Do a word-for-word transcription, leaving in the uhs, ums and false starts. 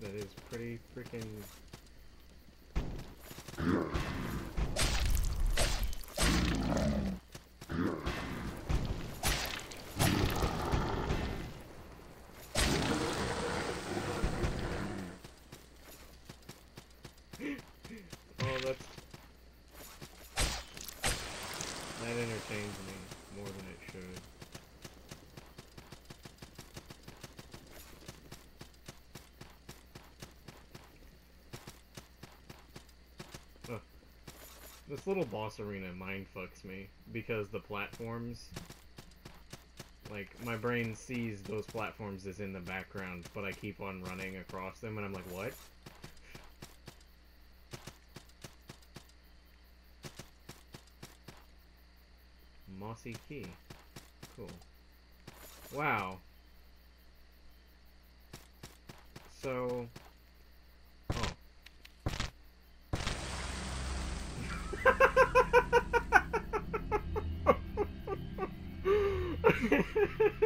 That is pretty freaking... Oh, that's... That entertains me more than it should. Ugh. This little boss arena mindfucks me, because the platforms... Like, my brain sees those platforms as in the background, but I keep on running across them, and I'm like, what? Mossy key. Cool. Wow. So... Oh.